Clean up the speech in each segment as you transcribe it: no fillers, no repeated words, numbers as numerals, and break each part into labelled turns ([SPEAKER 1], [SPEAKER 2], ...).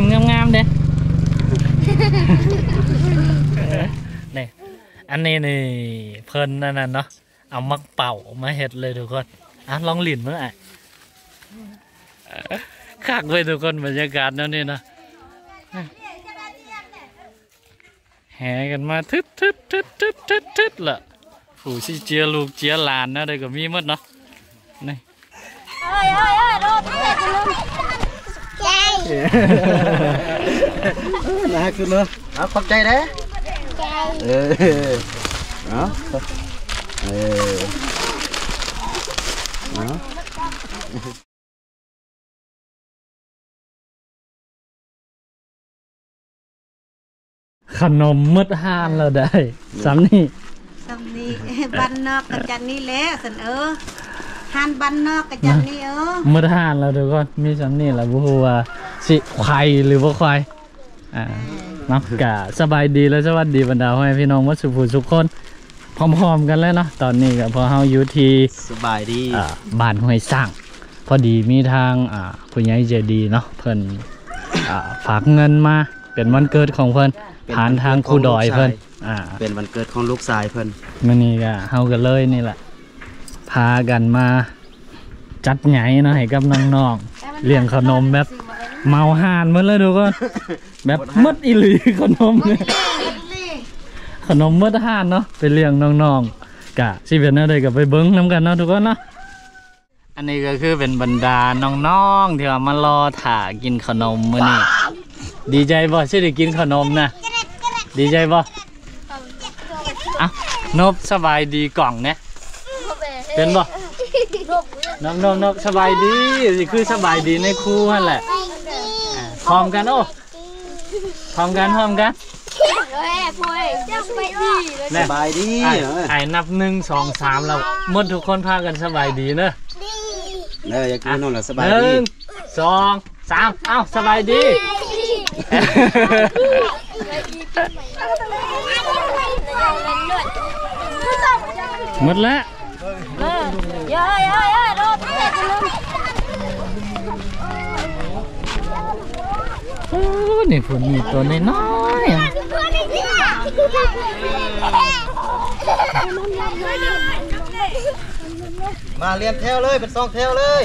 [SPEAKER 1] งามๆเด้นี่อันนี้นี่เพลินนั่นเนาะเอามักเป่ามาเห็ดเลยทุกคนลองหลินเมื่อไหร่คักเลยทุกคนบรรยากาศนั่นนี่นะแห่กันมาทึดล่ะผู้ที่เจียลูกเจียหลานนะได้ก็มีหมดเนาะนี่
[SPEAKER 2] รถใจ
[SPEAKER 3] น่าขึ้นเนาะขอบใจเด้
[SPEAKER 1] ขนมมืดห่านเราได้ซ้ำนี่
[SPEAKER 2] บันนอกกับจันนี่แล้วสันห่านบันนอกกับจันนี่
[SPEAKER 1] มืดห่านเราดูก่อนมีซ้ำนี่แหละบุหัวสิควายหรือว่าควายนักกะสบายดีแล้วสวัสดีบรรดาพ่อแม่พี่น้องวัดสุภูทุกคนพร้อมๆกันแล้วเนาะตอนนี้กับพอเฮาอยู่ที่
[SPEAKER 3] สบายดี
[SPEAKER 1] บ้านห้วยสร้างพอดีมีทางผู้ใหญ่ใจดีเนาะเพิ่นฝากเงินมาเป็นวันเกิดของเพิ่นผ่านทางครูดอยเพิ่น
[SPEAKER 3] เป็นวันเกิดของลูกชายเพิ่น
[SPEAKER 1] มื้อนี้ก็เฮากันเลยนี่แหละพากันมาจัดใหญ่เนาะให้กับน้องๆเลี้ยงขนมแบบเมาห่านหมดเลยดูก่อนแบบมดอีหลีขนมเนี่ยขนมมดห่านเนาะไปเลี้ยงน้องๆกะสิเป็นอะไรกับไปเบิ้งน้ำกันเนาะทุกคนเนาะอันนี้ก็คือเป็นบรรดาน้องๆที่มารอถ่ากินขนมมื้อนี้ดีใจบ่ที่ได้กินขนมนะดีใจบ่นบสบายดีกล่องเนี่ยเป็นบ่นกสบายดีคือสบายดีในครูนั่นแหละพร้อมกันพร้อมกัน
[SPEAKER 3] สบายดี
[SPEAKER 1] ไอ้นับ1 2 3เราหมดทุกคนพากันสบายดีเนอะ
[SPEAKER 3] อยากกินนมแล้วสบายดี
[SPEAKER 1] 1 2 3สบายดีหมดแล้วนี่ฝนมีตัวน้อย
[SPEAKER 3] มาเรียนแถวเลยเป็น2แถวเลย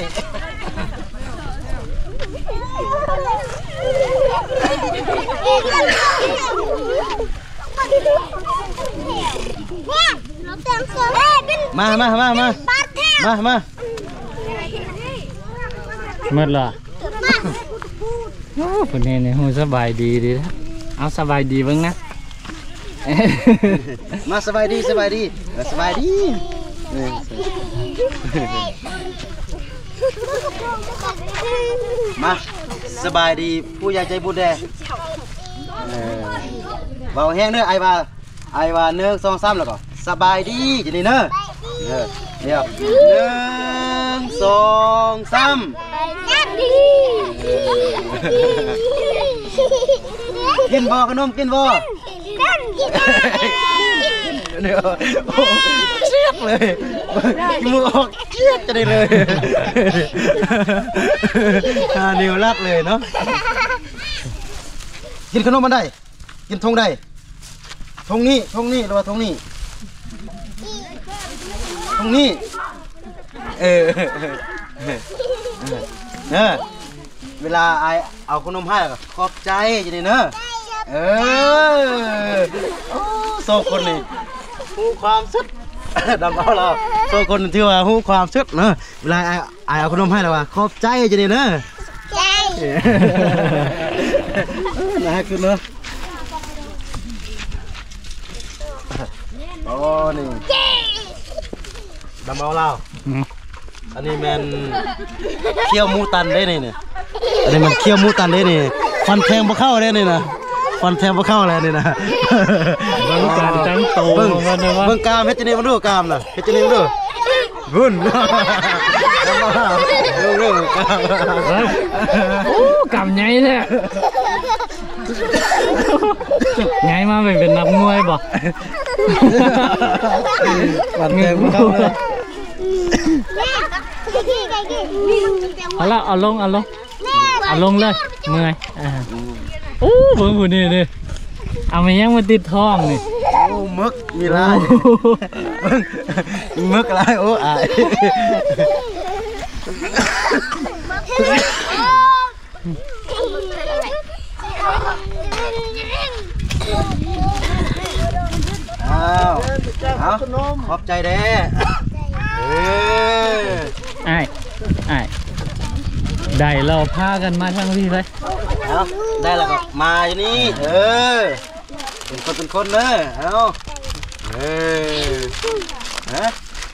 [SPEAKER 3] มาห
[SPEAKER 1] มดละคนนี้เนี่ยสบายดีนะเอาสบายดีบ้างนะ
[SPEAKER 3] มาสบายดีมาสบายดีผู้ใหญ่ใจบุญแด่เบาแห้งเนื้อไอวา1 2 3แล้วก็สบายดีจะนี่เนอะเดี๋ยว1 2 3กินบ่ขนมกินบ่เดี๋ยวเชียบเลยมือออกเชียบจะได้เลยนิ้วลักเลยเนาะกินขนมมันได้กินทงได้ทงนี้หรือว่าทงนี้เวลาไอเอาขนมให้ก็ขอบใจจะได้เนอะโซ่คนนี่หูความสุดดำเอาเราโซ่คนที่ว่าหูความสุดเนอะเวลาไอเอาขนมให้เราว่าขอบใจจะได้เนอะใจน่าขึ้นเนอะโอ้นี่ดำเอาเราอันนี้มันเคี่ยวมูตันได้เนี่ยอันนี้มันเคี่ยวมูตันได้เนี่ยฟันแทงบ่เข้าได้เนี่ยนะฟันแทงบ่เข้าอะไรเนี่ยนะ
[SPEAKER 1] เบิ่งการตั้งโต
[SPEAKER 3] เบิ่งกามเฮ็ดจังได๋มาดูกามน่ะเฮ็ดจังได๋มาดูวุ่นดูกาม
[SPEAKER 1] โอ้กามใหญ่แท้ใหญ่มาเป็นนักมวยบ่
[SPEAKER 3] ฟันแทงบ่เข้าเลย
[SPEAKER 1] เอาละเอาลงเลยเมื่อยโอ้เบิ่งผู้นี่นี่เอามายังมาติดท้องนี่
[SPEAKER 3] โอ้มึกมีลายมึกลายโอ้อายเอาขอบใจเด้
[SPEAKER 1] ไอ้ได้เราพากันมาทางนี้เลย
[SPEAKER 3] เอาได้แล้วก็มาอยู่นี่เป็นคนเด้อเอาฮะ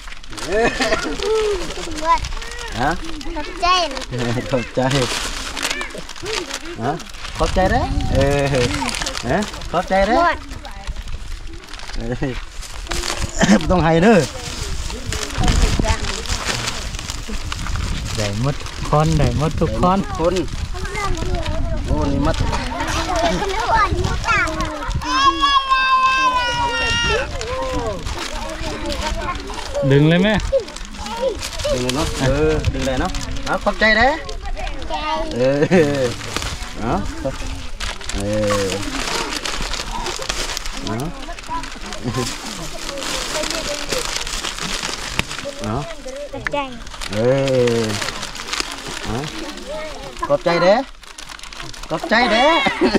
[SPEAKER 3] ฮะขอบใจขอบใจฮะขอบใจเด้ฮะขอบใจเด้ต้องให้เด้อ
[SPEAKER 1] ได้หมดคนได้หมดทุกคน
[SPEAKER 3] โอ้นี่มัด
[SPEAKER 1] ดึงเลยไหม
[SPEAKER 3] ดึงเลยเนาะดึงเลยเนาะเอาขอบใจเด้เอาขอบใจเด้ขอบใจเด้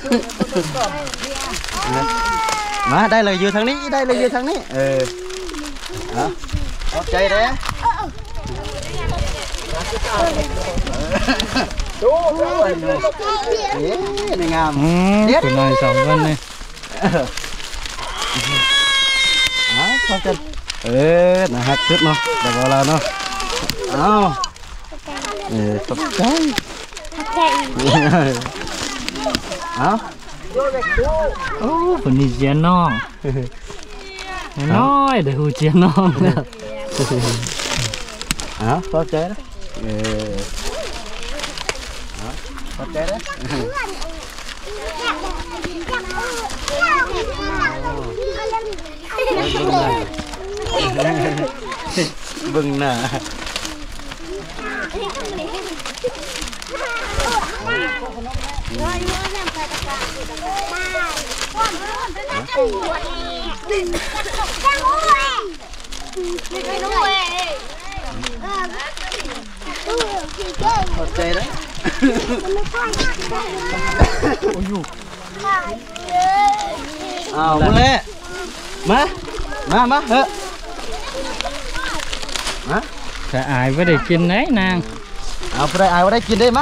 [SPEAKER 3] มาได้เลยอยู่ทางนี้ได้เลยอยู่ทางนี้ขอบใจเด้นี่งาม
[SPEAKER 1] เป็นนายสองคนนี่
[SPEAKER 3] ขอบใจนะฮะชุดเนาะเดี๋ยวเราเนาะขอบใจ
[SPEAKER 1] โอ้คนนี้เจียน้องน้อยเดี๋ยวหูเจียน้องแล้ว
[SPEAKER 3] ขอบใจนะขอบใจนะบึ้งหน้าขอบใจนะเอาเลยมาเฮ้
[SPEAKER 1] แต่อายไม่ได้กินไหนนาง
[SPEAKER 3] เอาไปอายไม่ได้กินได้มา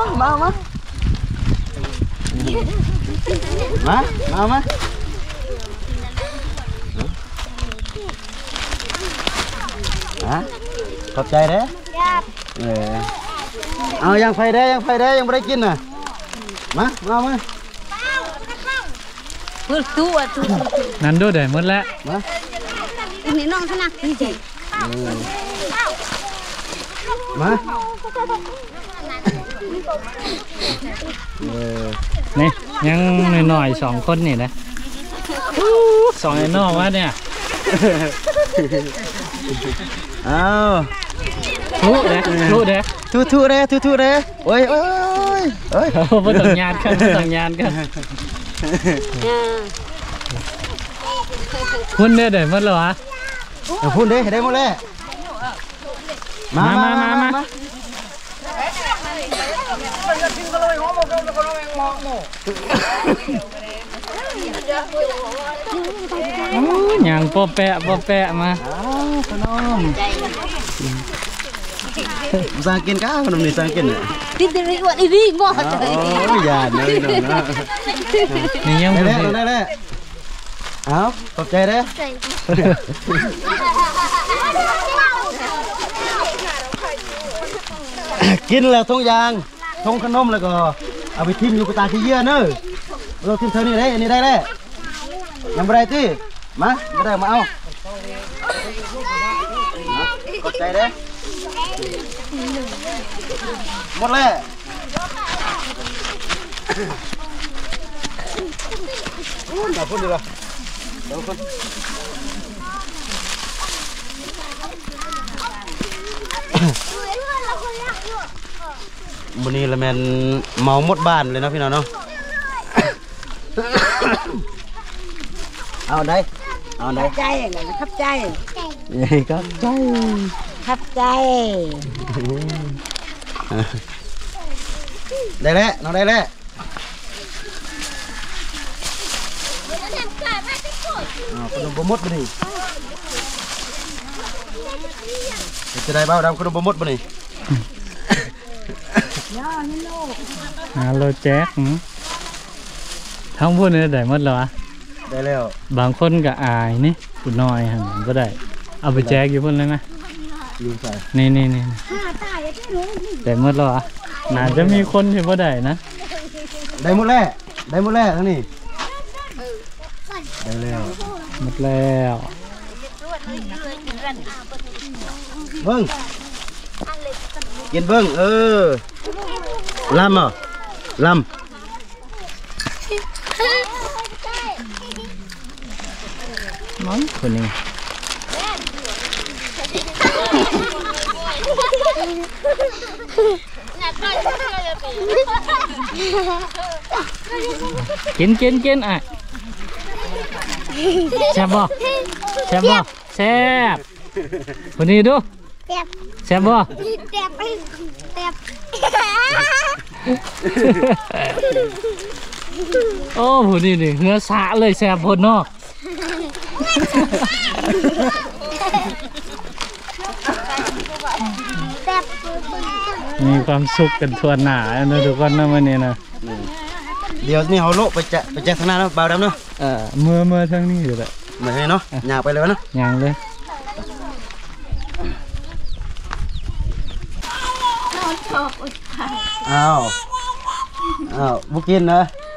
[SPEAKER 3] ขอบใจเด้เอายังไฟเด้ยังไม่ได้กินน่ะมา
[SPEAKER 1] นั่นดูได้หมดแล้ว
[SPEAKER 3] มา
[SPEAKER 2] นี่น้องขนาดนี่เจ๊
[SPEAKER 3] มา
[SPEAKER 1] นี่ยังหน่อยสองคนนี่นะสองไอ้นอกวะเนี่ย
[SPEAKER 3] เอา
[SPEAKER 1] ทุเด้ทุเด้
[SPEAKER 3] โอ้ย
[SPEAKER 1] ไม่ต้องยานกันพุ่นได้หมดแล้ววะ
[SPEAKER 3] พุ่นได้หมดเลยมา
[SPEAKER 1] อย่างปอแปะมา
[SPEAKER 3] ขนมสั่งกินก้าวขนมนี่สั่งกิน
[SPEAKER 2] ติดรีวันอีหมด
[SPEAKER 3] เลยอย่าเลยนะ
[SPEAKER 1] นี่ยัง
[SPEAKER 3] ได้เอาขอบใจเด้กินแล้วทงยางทงขนมแล้วก็เอาไปทิ่มอยู่กับตาขี้เยื่อเนอะเราทิ่มเท่านี้ได้อันนี้ได้แล้วยังไม่ได้ที่มาไม่ได้มาเอาขอบใจเด้หมดเลยอย่าพูดดีกว่าเดี๋ยวคนวันนี้ละแมนเมาหมดบ้านเลยนะพี่น้องเนาะเอาได้เอาได้
[SPEAKER 2] ใจเลยขับใจ
[SPEAKER 3] ครับใจ
[SPEAKER 2] ขับใจ
[SPEAKER 3] ได้แล้วน้องได้แล้วขนมบะมดมาดิจะได้บ้าดำขนมบะมดมาดิ
[SPEAKER 1] ฮัลโหลแจ็คทั้งพูดเนี่ยได้หมดแล้วอะ
[SPEAKER 3] ได้แล้ว
[SPEAKER 1] บางคนก็อายนี่กูน้อยหันก็ได้เอาไปแจกอยู่พุ่นเลยไหม
[SPEAKER 3] ลืมใส่
[SPEAKER 1] นี่ได้หมดแล้วอะน่าจะมีคนที่บ่ได้นะ
[SPEAKER 3] ได้หมดแล้วได้หมดแล้วทั้งนี้ได้แล้ว
[SPEAKER 1] หมดแล้ว
[SPEAKER 3] เบิ้งกินเบิ้งลำอ่ะลำ
[SPEAKER 1] น้องคนนี้กินอ่ะแซ่บบ่แซ่บคนนี้ดูแซ่บบ่โอ้ผู้นี้นี่เหือสะเลยแซ่บพดเนาะมีความสุขกันทั่วหน้านะทุกคนนะวันนี้นะ
[SPEAKER 3] เดี๋ยวนี่เขาโลไปแจกทางหน้าแล้วเบาดำเนาะ
[SPEAKER 1] เมื่อทั้งนี้อยู่แหละ
[SPEAKER 3] เหมือนเนาะหยาบไปเลยเนาะ
[SPEAKER 1] ยังเลย
[SPEAKER 3] อ้าวบุกินนะ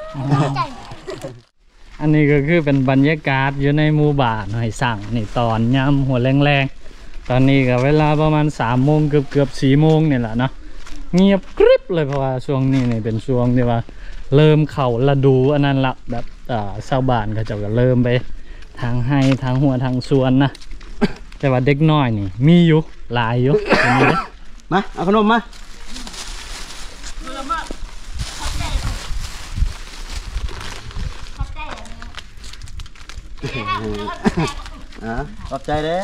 [SPEAKER 1] อันนี้ก็คือเป็นบรรยากาศอยู่ในหมู่บ้านหอยสั่งนี่ตอนยามหัวแรงๆตอนนี้ก็เวลาประมาณ3 โมงเกือบ4 โมงนี่แหละเนาะเงียบกริบเลยเพราะว่าช่วงนี้นี่เป็นช่วงที่ว่าเริ่มเข้าฤดูอันนั้นละแบบชาวบ้านก็จะเริ่มไปทางให้ทางหัวทางสวนนะ แต่ว่าเด็กน้อยนี่มีอยู่หลายอยู่ตรงนี้นะ
[SPEAKER 3] มาเอาขนมมาขอบใจเด้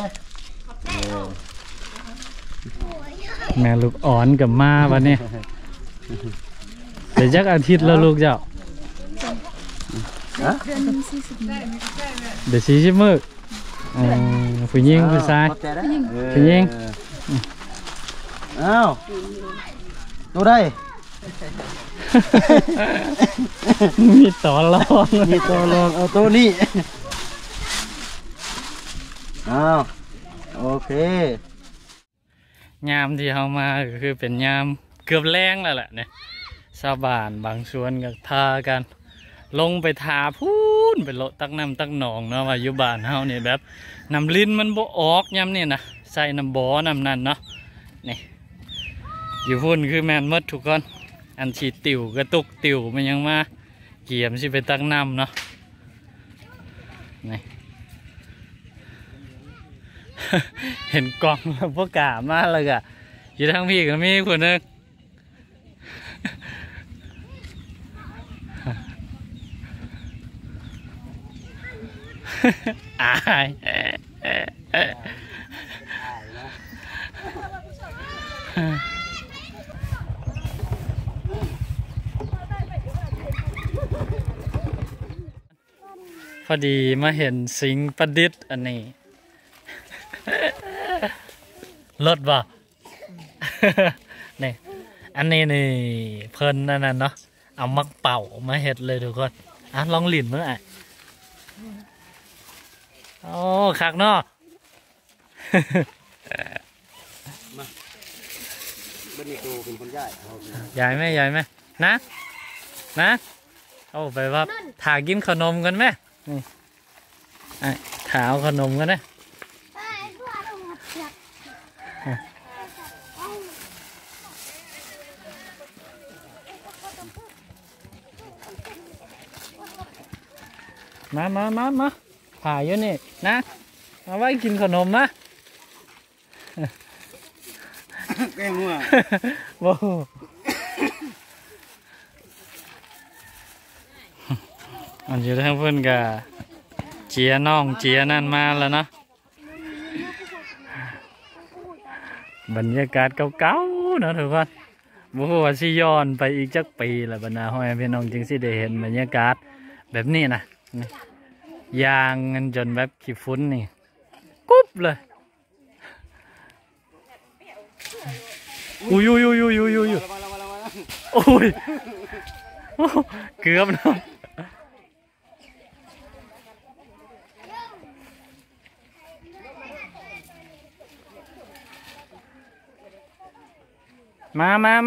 [SPEAKER 1] แม่ลูกอ่อนกับมาวันนี้เดี๋ยวจักอาทิตย์แล้วลูกเจ้าเดี๋ยว40 มื้อผู้หญิงผู้ชายผู้หญิง
[SPEAKER 3] อ้าวดูได้
[SPEAKER 1] มีต่อรอง
[SPEAKER 3] มีตัวลองเอาตัวนี้อ้าวโอเค
[SPEAKER 1] ยามที่เขามาก็คือเป็นยามเกือบแรงแล้วแหละเนี่ยชาวบ้านบางส่วนก็ทากันลงไปทาพูนไปโลตักน้ำตักหนองเนาะว่าอยู่บ้านเฮาเนี่ยแบบน้ำลิ้นมันบ่ออกยามนี่นะใส่น้ำบ่อน้ำนั่นเนาะนี่อยู่พูนคือแมนมดทุกคนอันฉีดติ่วกระตุกติ่วมันยังมาเกี่ยมสิไปตักน้ำเนาะนี่ เห็นกล่องแล้วพวกกามาเลยอะอยู่ทางพี่ก็มีคนนึง อายพอดีมาเห็นสิงประดิษฐ์อันนี้ รถบ่ นี่อันนี้นี่เพิ่นนั่นน่ะเนาะเอามักเป่ามาเห็ดเลยทุกคนอ่ะลองหลินเมื่อไหร่โอ้คักเนาะ
[SPEAKER 3] บันนี้กูเป็นคนย้าย
[SPEAKER 1] ใหญ่ไหมใหญ่ไหมนะเอาไปว่าถ่ากินขนมกันไหมนี่ถ่าเอาขนมกันนะมาถ่ายอยู่นี่นะมาไว้กินขนมมะ
[SPEAKER 3] แกงหัว
[SPEAKER 1] โว้อันอยู่ทางเพื่อนกะเจียน้องเจียนั่นมาแล้วเนาะบรรยากาศเก่าๆเนาะทุกคนบ่ฮู้ว่าสิย้อนไปอีกจักปีละบรรดาพ่อแม่พี่น้องจึงสิได้เห็นบรรยากาศแบบนี้นะยางเงินจนแบบขี้ฝุ่นนี่กุ๊บเลยอุ้ยโอ้ยเกือบเนาะมา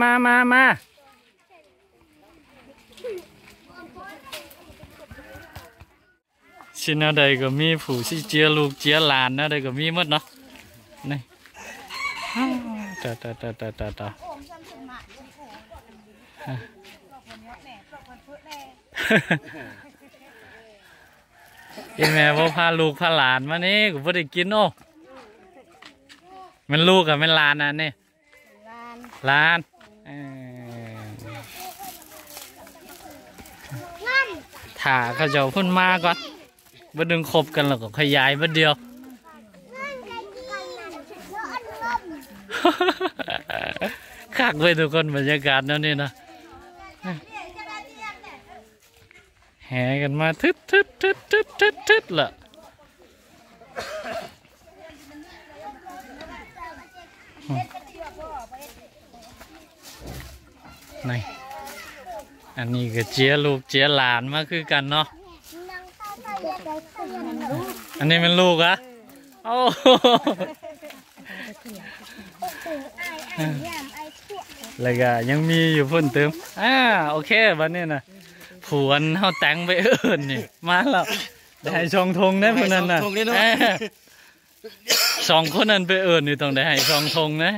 [SPEAKER 1] ชิ้นอะไรก็มีผู้สิเจียลูกเจียหลานอะไรก็มีหมดเนาะนี่ตาอีแม่พ่อพาลูกพาหลานมานี่กูไม่ได้กินโอ้มันลูกกับมันหลานอ่ะนี่หลานถ่าเขาจะพุ่นมาก่อนบ่ดึงครบกันแล้วก็ขยายบ่เดียวคักเลยทุกคนบรรยากาศนั่นนี่นะแห่กันมาทึดล่ะนี่อันนี้ก็เจียลูกเจียหลานมาคือกันเนาะอันนี้เป็นลูกอะโอ้แล้วก็ยังมีอยู่พุ่นเติมโอเควันนี้นะผัวเขาแต่งไปเอิญนี่มาแล้วได้ให้ช่องทงได้พวกนั้นนะสองคนนั้นไปเอิญนี่ต้องได้ให้ช่องทงนะ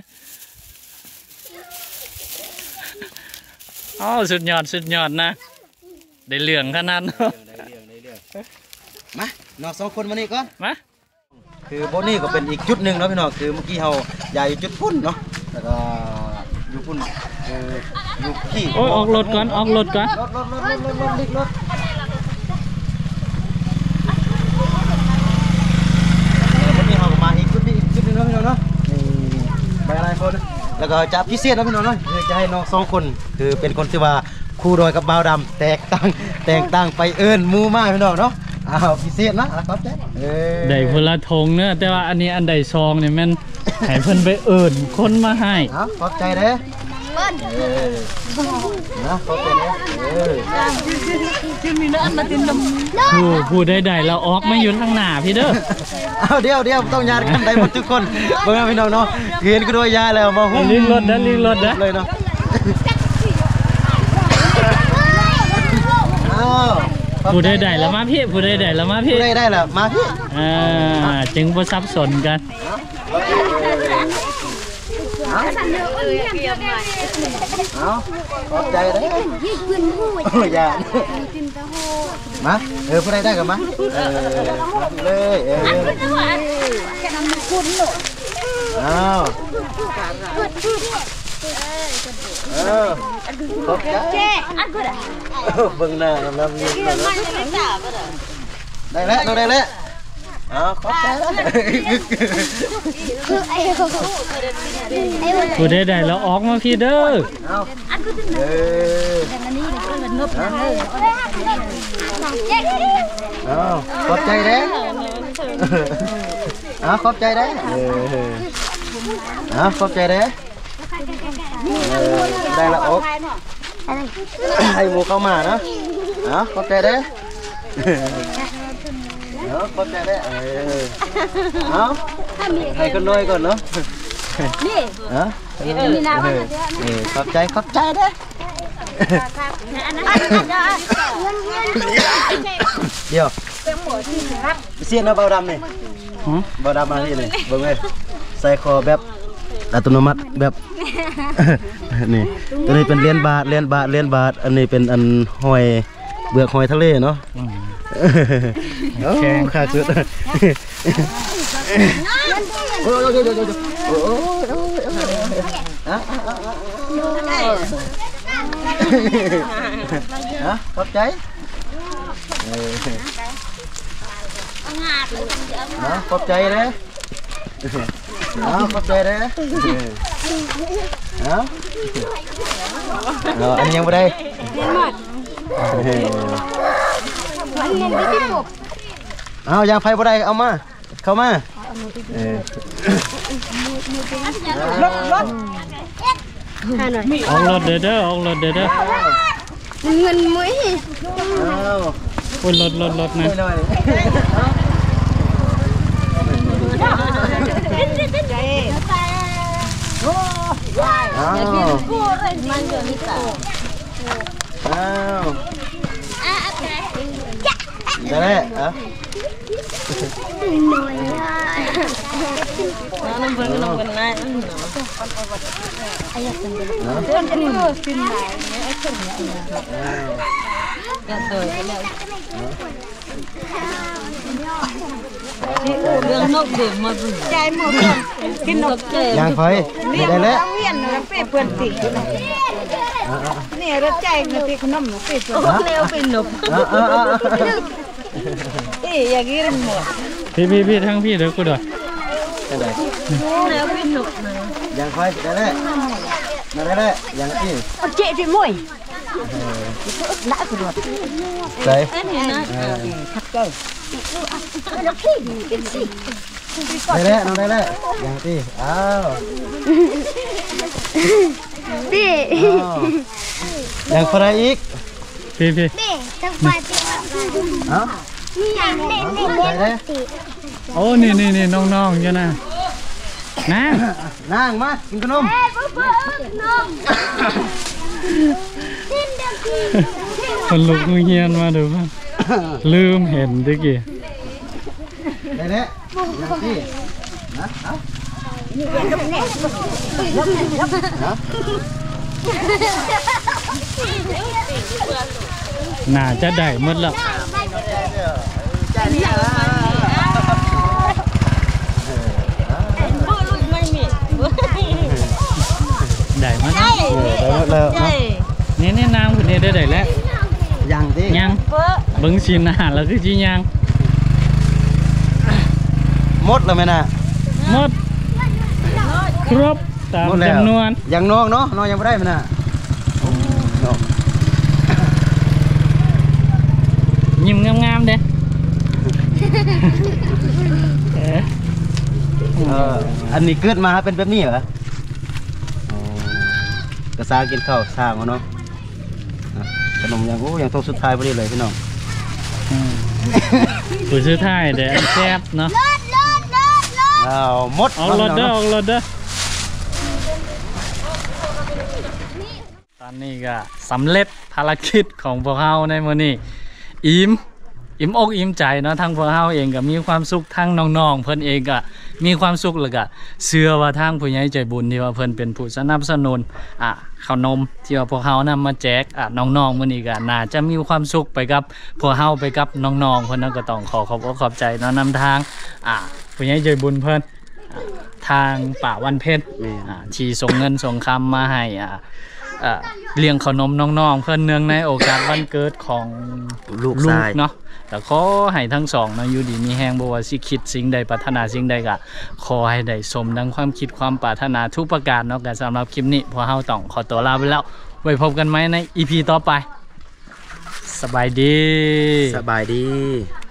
[SPEAKER 1] อ๋อสุดยอดนะได้เหลืองขนาดนั้น
[SPEAKER 3] มาน้องสองคนมานี่ก่อน
[SPEAKER 1] มา
[SPEAKER 3] คือโบนี่ก็เป็นอีกจุดหนึ่งเนาะพี่น้องคือเมื่อกี้เราย้ายอยู่จุดพุ่นเนาะแล้วก็อยู่พุ่นอยู่ขี้
[SPEAKER 1] โอ้ออกรถก่อนรถวัน
[SPEAKER 3] นี้เราก็มาอีกจุดหนึ่งเนาะพี่น้องเนาะไปอะไรคนแล้วก็จะพิเศษนะพี่น้องเนาะจะให้น้องสองคนคือเป็นคนที่ว่าคู่ดอยกับบ่าวดำแตกต่างไปเอิญมูมากพี่น้องเนาะพิเศษนะครับ
[SPEAKER 1] ได้พละทงเนอะแต่ว่าอันนี้อันใดซองเนี่ยมันให้เพิ่นไปเอิญคนมาให้
[SPEAKER 3] ขอบใจเด้นะขอบใจเด้
[SPEAKER 1] ผู้ใดเราออกมาอยู่ทางหน้าพี่เด้อ
[SPEAKER 3] เดี๋ยวต้องญาติกันได้หมดทุกคนเบิ่งพี่น้องเนาะเห็นก็ด้วยยาแล้วมาหุ้ม
[SPEAKER 1] ลิงรถนะ
[SPEAKER 3] เลยเนาะ
[SPEAKER 1] ผู้ใดแล้วมาพี่ผู้ใดแล้วมาพี่
[SPEAKER 3] ได้แล้วมาพี่
[SPEAKER 1] จึงบ่ซับสนกัน
[SPEAKER 3] ขอบใจเด้อย่ามาผู้ใดได้กันมาเลยขอบใจเบิ่งหน้าน้ำยิ้มได้แล้วขอบใจ
[SPEAKER 1] ผู้ใดแล้วออกมาพี่เด้อ
[SPEAKER 3] ขอบใจเด้ขอบใจเด้ขอบใจเด้ได้ละอกให้หมูเข้ามานะขอบใจเด้ขอบใจเด้ให้คนน้อยก่อนเนาะนี่ขอบใจเด้เดี๋ยวเสียนเอาเบาดำนี่เบาดำมาที่นี่เบิ่งเลยใส่คอแบบอัตโนมัติแบบนี่ตัวนี้เป็นเลียนบาทอันนี้เป็นอันหอยเบือกหอยทะเลเนาะแข็งขาดสุดขอบใจขอบใจเลยขอบใจเลยอันนี้ยังไม่ได้ยางไฟบ่ได้เอามาเข้ามา
[SPEAKER 1] ออกรถเด้อออกรถเด้อ
[SPEAKER 4] เงินมุ้ย
[SPEAKER 1] คนรถนะ
[SPEAKER 3] ได้แล้ว
[SPEAKER 2] เรื่องนกเดือดมาดูใจหมดกินนก
[SPEAKER 3] ยางไฟได้แล้ว
[SPEAKER 2] เวียนแล้วเปรี้ยวเปื่อนตินี่รถใจเงินตีขนมเปรี้ยวเปื่อนเร็วเป็นนกอย่างนี้หมด
[SPEAKER 1] พี่ทั้งพี่เดี๋ยวกูด้วย
[SPEAKER 2] แล้วเป็นนกนะ
[SPEAKER 3] ยางไฟได้แล้วได้แล้วยางที่
[SPEAKER 2] เจ๊ที่มวยน่าสนุก
[SPEAKER 3] ใส่
[SPEAKER 2] นี่นะทักเกอร์แล้วพี่เป็นสิ
[SPEAKER 3] ได้แล้วน้องได้แล้วยางที่อ้าว
[SPEAKER 4] พี่
[SPEAKER 3] ยางไฟอีก
[SPEAKER 1] พี่
[SPEAKER 4] พี่ต้องไปพี่ นี่อย่างเล่น
[SPEAKER 3] ได้แล้ว
[SPEAKER 1] โอ้นี่น้องๆจ้ะนะ
[SPEAKER 3] นั่งมากินขนม
[SPEAKER 4] น้องดิ้นเด็กพี่
[SPEAKER 1] คนลุกเงียนมาดูป่ะลืมเห็นตะกี้
[SPEAKER 3] ได้แล้วยางที่
[SPEAKER 1] น่าจะได้หมดแล้วได้หมดแล้ว
[SPEAKER 3] ได้หมดแล้ว
[SPEAKER 1] นี่นางคนนี้ได้แล้ว
[SPEAKER 3] ยางที่
[SPEAKER 1] ยังเบิ้งชินอาหารแล้วคือจียัง
[SPEAKER 3] หมดแล้วไหมน่ะ
[SPEAKER 1] หมดครบตามจำนวน
[SPEAKER 3] ยังน้องเนาะน้องยังไม่ได้ไหมน่ะ
[SPEAKER 1] ยิ้มงามๆเด้
[SPEAKER 3] อันนี้เกิดมาเป็นแบบนี้เหรอ กระซากินข้าวสร้างเนาะขนมยังยังต้องสุดท้ายพอดีเลยพี่น้อง
[SPEAKER 1] ผู้ชื่อไทยเด้อแซ่บเนาะ
[SPEAKER 3] หมด
[SPEAKER 1] ออกรถเด้อตอนนี้ก็สำเร็จภารกิจของพวกเราในมื้อนี้อิ่มอกอิ่มใจเนาะทั้งพวกเราเองก็มีความสุขทั้งน้องๆเพิ่นเองก็มีความสุขแล้วก็เชื่อว่าทางผู้ใหญ่ใจบุญที่ว่าเพิ่นเป็นผู้สนับสนุนขนมที่ว่าพวกเรานำมาแจกน้องๆมื้อนี้ก็น่าจะมีความสุขไปกับพวกเราไปกับน้องๆเพิ่นก็ต้องขอบขอบใจเนาะนำทางผู้ใหญ่ใจบุญเพิ่นทางป่าวันเพ็ญที่ส่งเงินส่งคำมาให้เลี้ยงขนมน้องๆเพื่อนเนื่องในโอกาสวันเกิดของลูกเนาะแต่ขอให้ทั้งสองเนาะอยู่ดีมีแฮงบ่ว่าสิคิดสิ่งใดปรารถนาสิ่งใดก็ขอให้ได้สมดังความคิดความปรารถนาทุกประการเนาะก็สำหรับคลิปนี้พวกเราต้องขอตัวลาไปแล้วไว้พบกันไหมใน EP ต่อไปสบายดี